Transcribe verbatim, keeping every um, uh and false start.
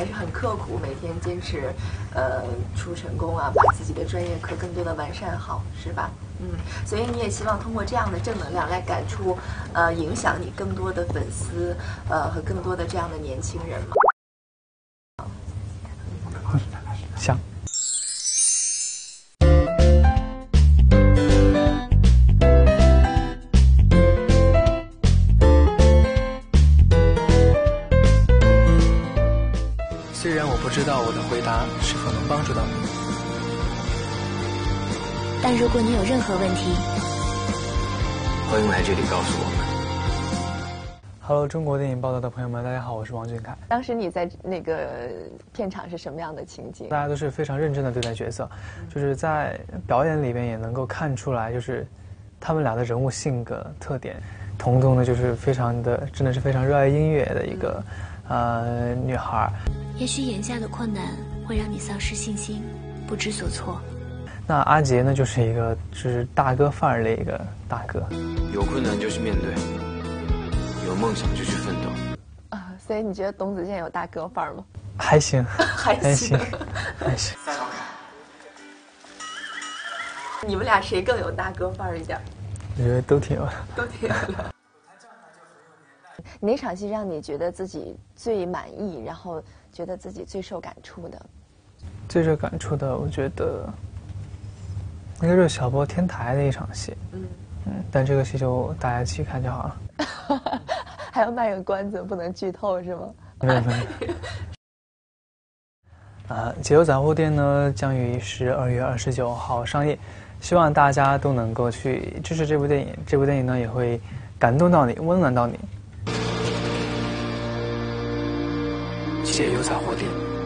是很刻苦，每天坚持，呃，出成功啊，把自己的专业课更多的完善好，是吧？嗯，所以你也希望通过这样的正能量来感触，呃，影响你更多的粉丝，呃，和更多的这样的年轻人吗？ 想。虽然我不知道我的回答是否能帮助到你， 但如果你有任何问题， 欢迎来这里告诉我们。 Hello， 中国电影报道的朋友们，大家好，我是王俊凯。 当时你在那个片场是什么样的情景？ 大家都是非常认真的对待角色，就是在表演里边也能够看出来，就是他们俩的人物性格特点。彤彤呢，就是非常的，真的是非常热爱音乐的一个、嗯、呃女孩。 也许眼下的困难会让你丧失信心，不知所措。 那阿杰呢，就是一个就是大哥范儿的一个大哥。 有困难就去面对，有梦想就去奋斗。 啊，所以你觉得董子健有大哥范儿吗？ 还行， 还还行，还行。 你们俩谁更有大哥范儿一点？ 我觉得都挺有的， 都挺有的。哪场戏让你觉得自己最满意，然后觉得自己最受感触的？ 最受感触的，我觉得应该是小波天台的一场戏。嗯嗯，但这个戏就大家去看就好了。 还要卖个关子，不能剧透是吗？ 没有没有。啊，解忧杂货店呢将于十二月二十九号上映，希望大家都能够去支持这部电影。这部电影呢也会感动到你，温暖到你。 解忧杂货店。